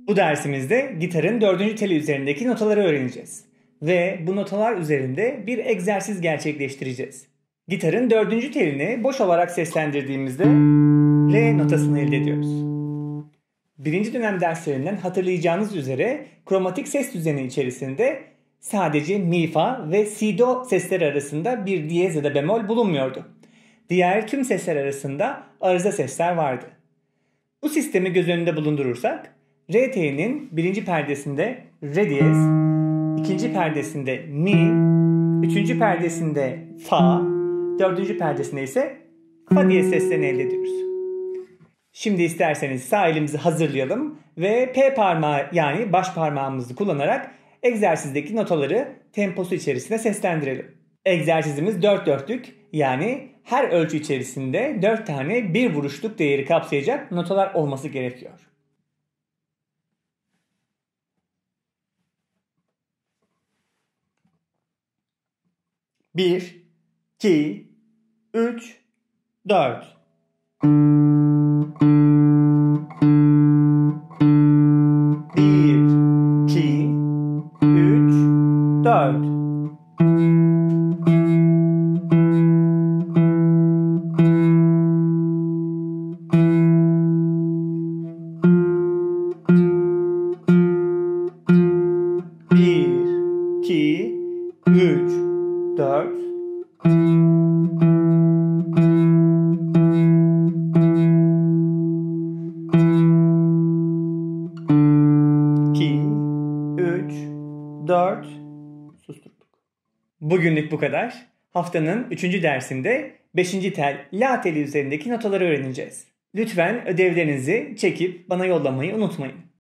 Bu dersimizde gitarın 4. teli üzerindeki notaları öğreneceğiz. Ve bu notalar üzerinde bir egzersiz gerçekleştireceğiz. Gitarın 4. telini boş olarak seslendirdiğimizde re notasını elde ediyoruz. 1. dönem derslerinden hatırlayacağınız üzere kromatik ses düzeni içerisinde sadece mi fa ve si do sesleri arasında bir diyez ya da bemol bulunmuyordu. Diğer tüm sesler arasında arıza sesler vardı. Bu sistemi göz önünde bulundurursak re telinin 1. perdesinde re diyez, 2. perdesinde mi, 3. perdesinde fa, 4. perdesinde ise fa diyez seslerini elde ediyoruz. Şimdi isterseniz sağ elimizi hazırlayalım ve P parmağı yani baş parmağımızı kullanarak egzersizdeki notaları temposu içerisinde seslendirelim. Egzersizimiz 4/4'lük yani her ölçü içerisinde 4 tane bir vuruşluk değeri kapsayacak notalar olması gerekiyor. Bir, 2, 3, 4. Bir, 2, 3, 4. Bir, 2, 3, 4. Susturduk. Bugünlük bu kadar. Haftanın 3. dersinde 5. tel la teli üzerindeki notaları öğreneceğiz. Lütfen ödevlerinizi çekip bana yollamayı unutmayın.